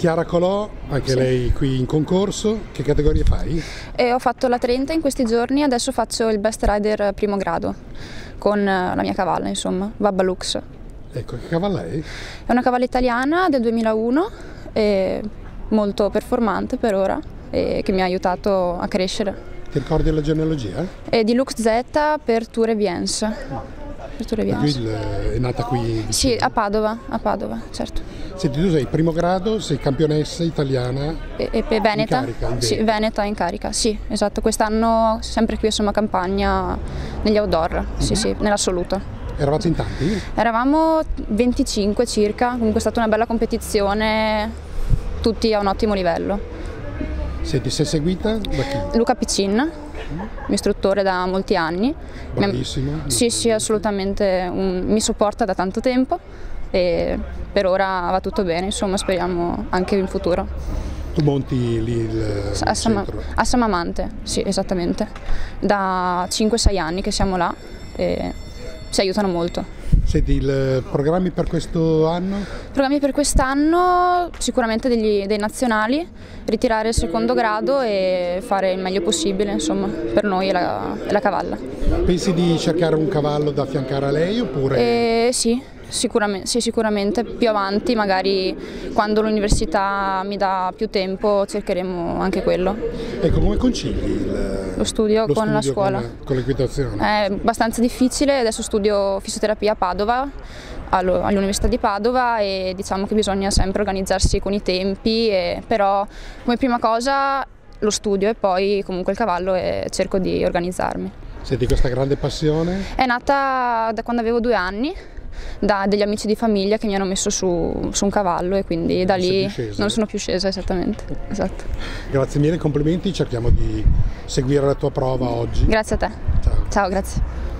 Chiara Colò, anche lei qui in concorso, che categorie fai? Ho fatto la 30 in questi giorni, adesso faccio il Best Rider primo grado con la mia cavalla, insomma, Babbalux. Ecco, che cavalla è? È una cavalla italiana del 2001, molto performante per ora e che mi ha aiutato a crescere. Ti ricordi la genealogia? È di Lux Z per Tour et Viens. È nata qui vicino. Sì, a Padova, certo. Senti, tu sei primo grado, sei campionessa italiana E Veneta? in carica? Sì, Veneta in carica, sì, esatto. Quest'anno sempre qui a Somma Campagna negli outdoor, sì, nell'assoluto. Eravate in tanti? Eravamo 25 circa, comunque è stata una bella competizione, tutti a un ottimo livello. Senti, sei seguita da chi? Luca Piccin, mio istruttore da molti anni. Bravissimo. Sì, assolutamente, mi supporta da tanto tempo e per ora va tutto bene, insomma, speriamo anche in futuro. Tu monti lì il centro? A Samamante, sì, esattamente. Da 5-6 anni che siamo là e ci aiutano molto. Senti, i programmi per questo anno? Programmi per quest'anno sicuramente dei nazionali, ritirare il secondo grado e fare il meglio possibile, insomma, per noi e la cavalla. Pensi di cercare un cavallo da affiancare a lei oppure? Sì, sicuramente più avanti, magari quando l'università mi dà più tempo cercheremo anche quello. Ecco, come concili lo studio con la scuola? Con l'equitazione? È abbastanza difficile, adesso studio fisioterapia a Padova, all'Università di Padova, e diciamo che bisogna sempre organizzarsi con i tempi, però come prima cosa lo studio e poi comunque il cavallo e cerco di organizzarmi. Senti, questa grande passione? È nata da quando avevo 2 anni, da degli amici di famiglia che mi hanno messo su un cavallo e quindi da lì non sono più scesa, esattamente. Esatto. Grazie mille, complimenti, cerchiamo di seguire la tua prova oggi. Grazie a te. Ciao. Ciao, grazie.